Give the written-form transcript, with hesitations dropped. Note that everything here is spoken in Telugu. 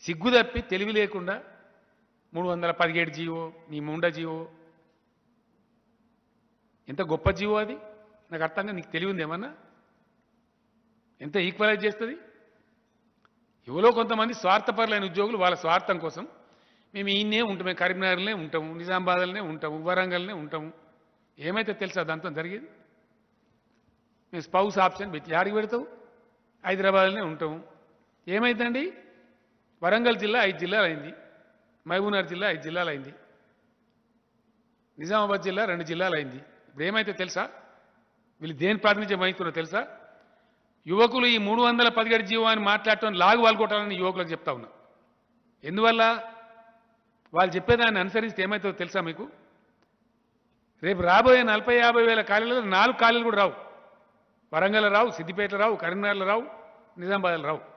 సిగ్గు తప్పి తెలివి లేకుండా 317 జీవో నీ ముండ జీవో ఎంత గొప్ప జీవో అది నాకు అర్థంగా నీకు తెలివి ఉంది ఏమన్నా ఎంత ఈక్వలైజ్ చేస్తుంది ఎవరో కొంతమంది స్వార్థపరులైన ఉద్యోగులు వాళ్ళ స్వార్థం కోసం మేము ఈయన్నే ఉంటాం మేము కరీంనగర్లోనే ఉంటాము నిజామాబాద్లోనే ఉంటాము వరంగల్నే ఉంటాము ఏమైతే తెలుసా దాంతో జరిగేది మేము స్పౌస్ ఆప్షన్ పెట్టి యాడికి పెడతావు హైదరాబాద్లోనే ఉంటాము ఏమైందండి వరంగల్ జిల్లా 5 జిల్లాలు అయింది మహబూబ్నగర్ జిల్లా 5 జిల్లాలు అయింది నిజామాబాద్ జిల్లా 2 జిల్లాలు అయింది ఇప్పుడు ఏమైతే తెలుసా వీళ్ళు దేని ప్రాతినిధ్యం వహిస్తున్నారో తెలుసా యువకులు ఈ 317 జీవో అని మాట్లాడటం లాగు వాల్గొట్టాలని యువకులకు చెప్తా ఉన్నా ఎందువల్ల వాళ్ళు చెప్పేదాన్ని అనుసరిస్తే ఏమవుతుందో తెలుసా మీకు రేపు రాబోయే 40-50 వేల ఖాళీలలో 4 ఖాళీలు కూడా రావు వరంగల్ రావు సిద్దిపేట రావు కరీంనగర్లో రావు నిజామాబాద్లో రావు